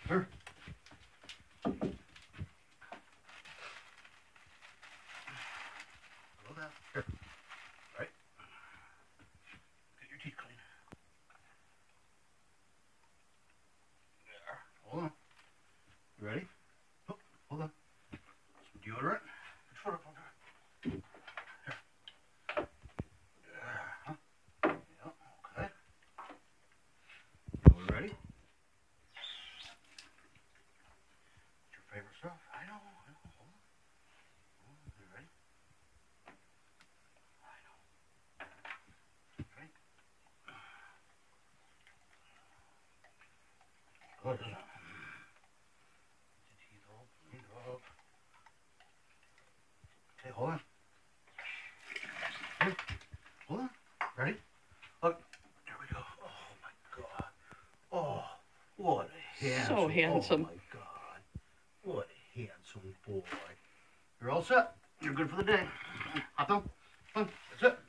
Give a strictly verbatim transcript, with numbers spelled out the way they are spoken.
Here. Hello there. Here. Right. Get your teeth clean. There. Hold on. You ready? Oh, hold on. Some deodorant. Put your foot up on there. Here. There. Huh? Yeah, okay. Are we ready? What's your favorite stuff? I know, I know. Hold on. Hold on. You ready? I know. Ready? Good, isn't it? Get your teeth all cleaned up. Okay, hold on. Hey, hold on. Ready? Look. There we go. Oh my God. Oh, what a handsome. So handsome. Oh my God. What a handsome boy. You're all set. You're good for the day. Hop down. Come on. That's it.